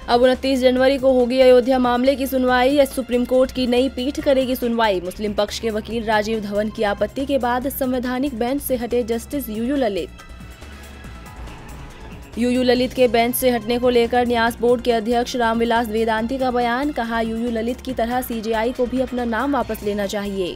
अब 29 जनवरी को होगी अयोध्या मामले की सुनवाई। सुप्रीम कोर्ट की नई पीठ करेगी सुनवाई। मुस्लिम पक्ष के वकील राजीव धवन की आपत्ति के बाद संवैधानिक बेंच से हटे justice U U Lalit. U U Lalit के बेंच से हटने को लेकर न्यास बोर्ड के अध्यक्ष रामविलास वेदांती का बयान। कहा, यूयू ललित की तरह सीजेआई को भी अपना नाम वापस लेना चाहिए।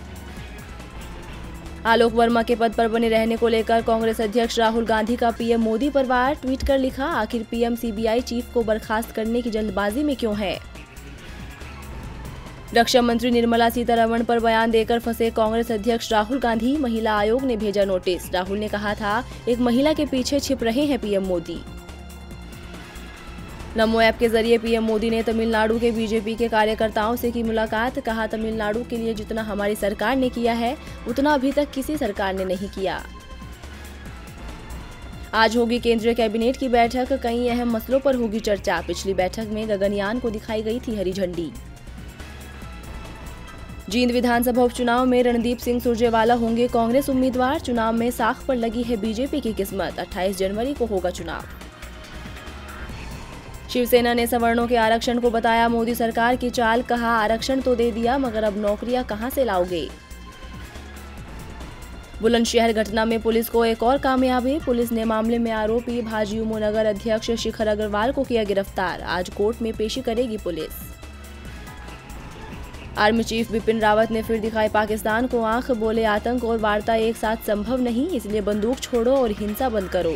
आलोक वर्मा के पद पर बने रहने को लेकर कांग्रेस अध्यक्ष राहुल गांधी का पीएम मोदी पर वार। ट्वीट कर लिखा, आखिर पीएम सीबीआई चीफ को बर्खास्त करने की जल्दबाजी में क्यों है। रक्षा मंत्री निर्मला सीतारमण पर बयान देकर फंसे कांग्रेस अध्यक्ष राहुल गांधी। महिला आयोग ने भेजा नोटिस। राहुल ने कहा था, एक महिला के पीछे छिप रहे हैं पीएम मोदी। नमो ऐप के जरिए पीएम मोदी ने तमिलनाडु के बीजेपी के कार्यकर्ताओं से की मुलाकात। कहा, तमिलनाडु के लिए जितना हमारी सरकार ने किया है उतना अभी तक किसी सरकार ने नहीं किया। आज होगी केंद्रीय कैबिनेट की बैठक। कई अहम मसलों पर होगी चर्चा। पिछली बैठक में गगनयान को दिखाई गई थी हरी झंडी। जींद विधानसभा उपचुनाव में रणदीप सिंह सुरजेवाला होंगे कांग्रेस उम्मीदवार। चुनाव में साख पर लगी है बीजेपी की किस्मत। 28 जनवरी को होगा चुनाव। शिवसेना ने सवर्णों के आरक्षण को बताया मोदी सरकार की चाल। कहा, आरक्षण तो दे दिया मगर अब नौकरियां कहां से लाओगे। बुलंदशहर घटना में पुलिस को एक और कामयाबी। पुलिस ने मामले में आरोपी भाजयुमो नगर अध्यक्ष शिखर अग्रवाल को किया गिरफ्तार। आज कोर्ट में पेशी करेगी पुलिस। आर्मी चीफ बिपिन रावत ने फिर दिखाई पाकिस्तान को आंख। बोले, आतंक और वार्ता एक साथ संभव नहीं, इसलिए बंदूक छोड़ो और हिंसा बंद करो।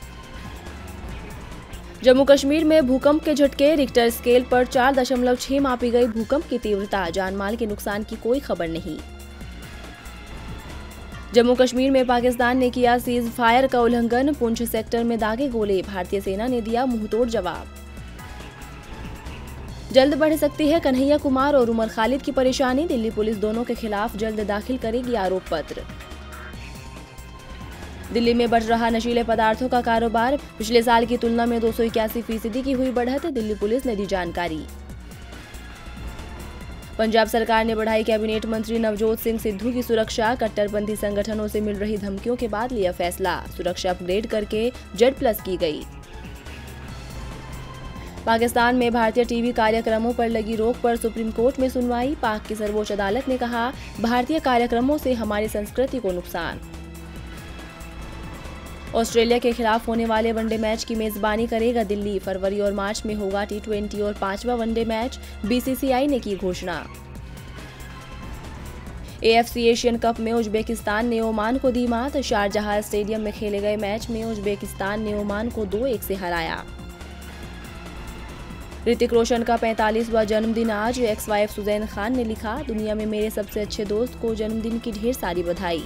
जम्मू कश्मीर में भूकंप के झटके। रिक्टर स्केल पर 4.6 मापी गई भूकंप की तीव्रता। जानमाल के नुकसान की कोई खबर नहीं। जम्मू कश्मीर में पाकिस्तान ने किया सीज फायर का उल्लंघन। पुंछ सेक्टर में दागे गोले। भारतीय सेना ने दिया मुंहतोड़ जवाब। जल्द बढ़ सकती है कन्हैया कुमार और उमर खालिद की परेशानी। दिल्ली पुलिस दोनों के खिलाफ जल्द दाखिल करेगी आरोप पत्र। दिल्ली में बढ़ रहा नशीले पदार्थों का कारोबार। पिछले साल की तुलना में 281% की हुई बढ़त। दिल्ली पुलिस ने दी जानकारी। पंजाब सरकार ने बढ़ाई कैबिनेट मंत्री नवजोत सिंह सिद्धू की सुरक्षा। कट्टरपंथी संगठनों से मिल रही धमकियों के बाद लिया फैसला। सुरक्षा अपग्रेड करके Z+ की गई। पाकिस्तान में भारतीय टीवी कार्यक्रमों पर लगी रोक पर सुप्रीम कोर्ट में सुनवाई। पाक की सर्वोच्च अदालत ने कहा, भारतीय कार्यक्रमों से हमारी संस्कृति को नुकसान। ऑस्ट्रेलिया के खिलाफ होने वाले वनडे मैच की मेजबानी करेगा दिल्ली। फरवरी और मार्च में होगा T20 और 5वां वनडे मैच। BCCI ने की घोषणा। AFC एशियन कप में उज्बेकिस्तान ने ओमान को दी मात। शारजाह स्टेडियम में खेले गए मैच में उज्बेकिस्तान ने ओमान को 2-1 से हराया। ऋतिक रोशन का 45वां जन्मदिन आज। एक्स-वाइफ सुजैन खान ने लिखा, दुनिया में मेरे सबसे अच्छे दोस्त को जन्मदिन की ढेर सारी बधाई।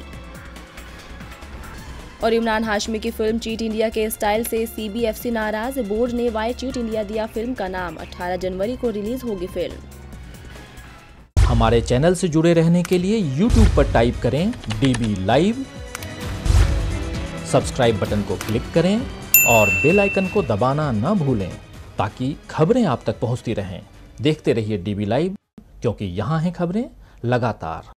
और इमरान हाशमी की फिल्म चीट इंडिया के स्टाइल से CBFC नाराज। बोर्ड ने वाई चीट इंडिया दिया फिल्म का नाम। 18 जनवरी को रिलीज होगी फिल्म। हमारे चैनल से जुड़े रहने के लिए YouTube पर टाइप करें DB लाइव, सब्सक्राइब बटन को क्लिक करें और बेल आइकन को दबाना न भूलें ताकि खबरें आप तक पहुंचती रहें। देखते रहिए DB लाइव, क्योंकि यहाँ हैं खबरें लगातार।